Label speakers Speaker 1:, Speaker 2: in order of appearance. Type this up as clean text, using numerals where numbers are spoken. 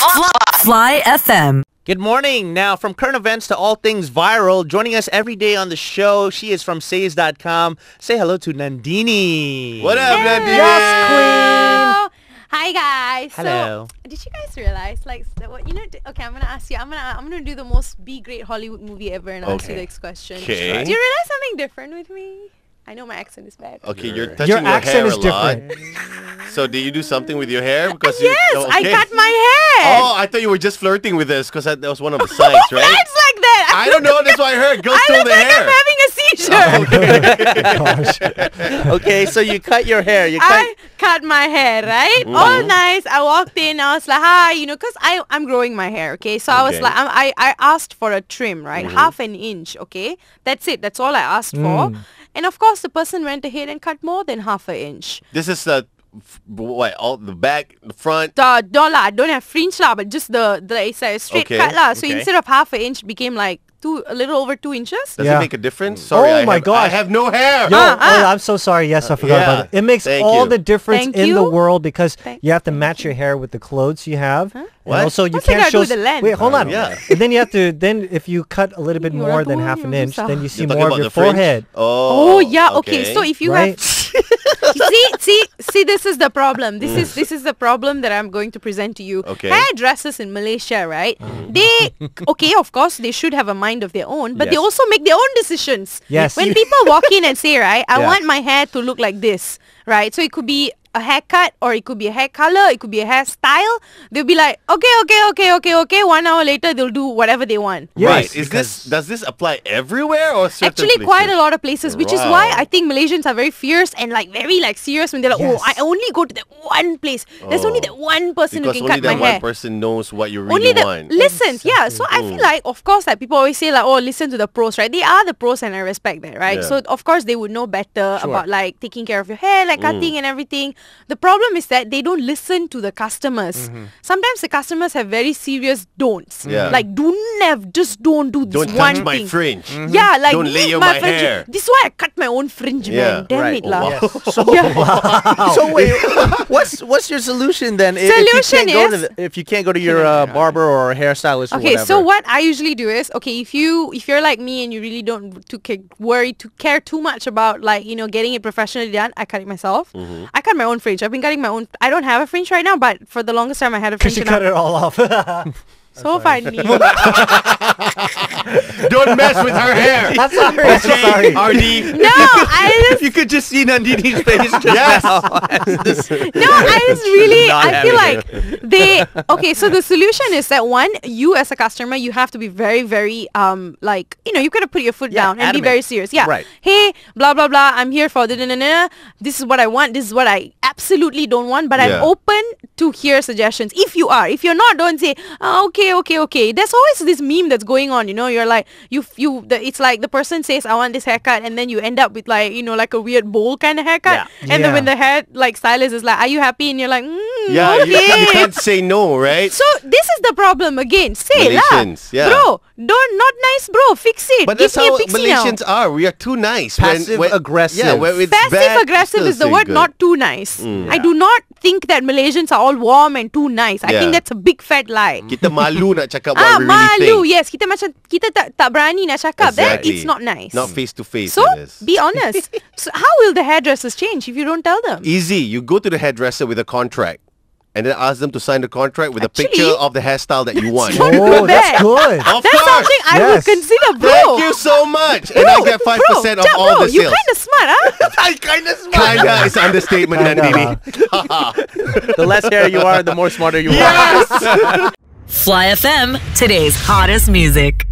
Speaker 1: Fly FM.
Speaker 2: Good morning. Now, from current events to all things viral, joining us every day on the show, she is from Says.com. Say hello to Nandini.
Speaker 3: What up, Nandini?
Speaker 1: Yes, queen.
Speaker 4: Hi guys.
Speaker 2: Hello.
Speaker 4: So, did you guys realize, like, what okay, I'm gonna ask you. I'm gonna do the most B grade Hollywood movie ever and ask you the next question.
Speaker 3: Okay.
Speaker 4: Do you realize something different with me? I know my accent is bad.
Speaker 3: Okay, you're touching
Speaker 5: Your
Speaker 3: your
Speaker 5: accent
Speaker 3: hair
Speaker 5: is
Speaker 3: a lot.
Speaker 5: different.
Speaker 3: So, do you do something with your hair? Because
Speaker 4: Yes,
Speaker 3: okay.
Speaker 4: I cut my hair.
Speaker 3: Oh, I thought you were just flirting with this because that was one of the signs,
Speaker 4: Who
Speaker 3: right?
Speaker 4: flirts like that?
Speaker 3: I don't know. That's why I heard. Girls
Speaker 4: I
Speaker 3: stole
Speaker 4: look
Speaker 3: the
Speaker 4: like
Speaker 3: hair.
Speaker 4: I'm having a seizure.
Speaker 5: Gosh.
Speaker 2: Okay, so you cut your hair.
Speaker 4: I cut my hair, right? All nice. I walked in. I was like, hi, because I'm growing my hair, okay? So I was
Speaker 3: Okay.
Speaker 4: like, I asked for a trim, right? Half an inch, okay? That's it. That's all I asked for. And of course, the person went ahead and cut more than half an inch.
Speaker 3: This is what? All the back, the front.
Speaker 4: No lah, I don't have fringe lah, but just the it's like a straight
Speaker 3: Okay,
Speaker 4: cut lah. So
Speaker 3: okay.
Speaker 4: instead of half an inch, became like a little over 2 inches.
Speaker 3: Does
Speaker 5: Yeah.
Speaker 3: it make a difference? Sorry,
Speaker 5: Oh
Speaker 3: I
Speaker 5: my
Speaker 3: have,
Speaker 5: gosh.
Speaker 3: I have no hair.
Speaker 5: Yo, I'm so sorry. Yes, I forgot
Speaker 3: yeah.
Speaker 5: about it. It makes
Speaker 3: Thank
Speaker 5: all
Speaker 3: you.
Speaker 5: the difference
Speaker 4: Thank
Speaker 5: in the
Speaker 4: you.
Speaker 5: world because
Speaker 4: Thank
Speaker 5: you have to match your hair with the clothes you have. And
Speaker 3: What?
Speaker 5: also, you
Speaker 4: What's that
Speaker 5: can't
Speaker 4: got to do
Speaker 5: show.
Speaker 4: with the length?
Speaker 5: Wait, hold on.
Speaker 3: Yeah.
Speaker 5: And then you have to. Then if you cut a little bit
Speaker 4: You
Speaker 5: more
Speaker 4: are
Speaker 5: than
Speaker 4: doing
Speaker 5: half an
Speaker 4: your
Speaker 5: inch, then you see
Speaker 3: You're talking
Speaker 5: more of
Speaker 3: about
Speaker 5: your
Speaker 3: the fringe?
Speaker 5: forehead.
Speaker 4: Oh yeah, okay. So if you
Speaker 5: Right?
Speaker 4: see, this is the problem. This is the problem that I'm going to present to you.
Speaker 3: Okay.
Speaker 4: Hairdressers in Malaysia, right? They of course, they should have a mind of their own, but they
Speaker 3: Yes.
Speaker 4: also make their own decisions.
Speaker 5: Yes.
Speaker 4: When people walk in and say, right, I
Speaker 2: Yeah.
Speaker 4: want my hair to look like this, right? So it could be a haircut, or it could be a hair color, it could be a hairstyle. They'll be like, okay. 1 hour later, they'll do whatever they want.
Speaker 3: Right.
Speaker 5: Yes,
Speaker 3: Does this apply everywhere or certain
Speaker 4: Actually,
Speaker 3: places?
Speaker 4: quite a lot of places, which is why
Speaker 3: Wow.
Speaker 4: I think Malaysians are very fierce and like very like serious when they're like,
Speaker 5: Yes.
Speaker 4: oh, I only go to that one place. There's only that one person
Speaker 3: Because
Speaker 4: who can
Speaker 3: only
Speaker 4: cut my
Speaker 3: that one
Speaker 4: hair.
Speaker 3: person knows what you
Speaker 4: Only
Speaker 3: really
Speaker 4: the
Speaker 3: want.
Speaker 4: listens, yeah. So I feel like, of course, like people always say like, oh, listen to the pros, right? They are the pros, and I respect that, right?
Speaker 3: Yeah.
Speaker 4: So of course they would know better about like taking care of your hair, like cutting and everything. The problem is that they don't listen to the customers. Sometimes the customers have very serious don'ts.
Speaker 3: Yeah.
Speaker 4: Like just don't do this
Speaker 3: Don't
Speaker 4: one
Speaker 3: touch my
Speaker 4: thing.
Speaker 3: fringe.
Speaker 4: Yeah, like
Speaker 3: Don't
Speaker 4: leave
Speaker 3: layer my
Speaker 4: fringe.
Speaker 3: hair.
Speaker 4: This is why I cut my own fringe,
Speaker 3: Yeah,
Speaker 4: man. Damn
Speaker 2: right.
Speaker 4: it, lah.
Speaker 3: wow.
Speaker 2: So wait, what's your solution then?
Speaker 4: Solution
Speaker 2: If you can't go to your barber or hairstylist or
Speaker 4: Okay,
Speaker 2: whatever.
Speaker 4: so what I usually do is, okay, if you're like me and you really don't care too much about like getting it professionally done, I cut it myself. I cut my own fringe. I've been cutting my own. I don't have a fringe right now, but for the longest time I had a fringe.
Speaker 5: Because you cut it all off.
Speaker 4: So funny.
Speaker 3: Don't mess with her hair.
Speaker 5: I'm sorry. I'm so sorry.
Speaker 3: RD.
Speaker 4: No, I
Speaker 2: you could just see Nandini's face just
Speaker 3: Yes.
Speaker 2: now.
Speaker 4: I feel like okay, so the solution is that one, you as a customer, you have to be very, very like, you gotta put your foot down and
Speaker 2: adamant.
Speaker 4: be very serious. Yeah.
Speaker 2: Right.
Speaker 4: Hey, blah blah blah, I'm here for this is what I want, this is what I absolutely don't want, but
Speaker 3: Yeah.
Speaker 4: I'm open to hear suggestions. If you're not, don't say, oh, okay. There's always this meme that's going on, you're like it's like the person says, I want this haircut, and then you end up with like, like a weird bowl kind of haircut.
Speaker 2: Yeah.
Speaker 4: And then
Speaker 5: Yeah.
Speaker 4: when the hair like stylist is like, are you happy? And you're like,
Speaker 3: Yeah,
Speaker 4: okay.
Speaker 3: you can't say no, right?
Speaker 4: So this is the problem again. Say lah,
Speaker 3: Malaysians, yeah.
Speaker 4: bro. Not nice, bro. Fix it.
Speaker 3: But
Speaker 4: Give
Speaker 3: that's
Speaker 4: me a
Speaker 3: how
Speaker 4: pixie
Speaker 3: Malaysians
Speaker 4: now.
Speaker 3: are. We are too nice.
Speaker 2: Passive-aggressive.
Speaker 3: Yeah, when it's
Speaker 4: Passive
Speaker 3: bad,
Speaker 4: aggressive
Speaker 3: still
Speaker 4: is the
Speaker 3: say
Speaker 4: word,
Speaker 3: good.
Speaker 4: not too nice. I do not think that Malaysians are all warm and too nice. I
Speaker 3: Yeah.
Speaker 4: think that's a big fat lie.
Speaker 3: Kita malu nak cakap what we really
Speaker 4: Malu.
Speaker 3: think.
Speaker 4: Yes, kita tak berani nak cakap. That
Speaker 3: Exactly.
Speaker 4: it's not nice.
Speaker 3: Not face to face.
Speaker 4: So
Speaker 3: it is.
Speaker 4: be honest. So how will the hairdressers change if you don't tell them?
Speaker 3: Easy. You go to the hairdresser with a contract and then ask them to sign the contract with
Speaker 4: Actually,
Speaker 3: a picture of the hairstyle that you want.
Speaker 4: not
Speaker 5: Oh, that's
Speaker 4: bad.
Speaker 5: good.
Speaker 3: Of
Speaker 4: That's
Speaker 3: course.
Speaker 4: something I would
Speaker 5: Yes.
Speaker 4: consider, bro.
Speaker 3: Thank you so much. And I get 5% of all
Speaker 4: bro,
Speaker 3: the
Speaker 4: you
Speaker 3: sales.
Speaker 4: kind of smart, huh?
Speaker 3: I kind of smart. Kinda is understatement, Nandini.
Speaker 2: The less hair you are, the more smarter you are.
Speaker 3: Yes.
Speaker 1: Fly FM, today's hottest music.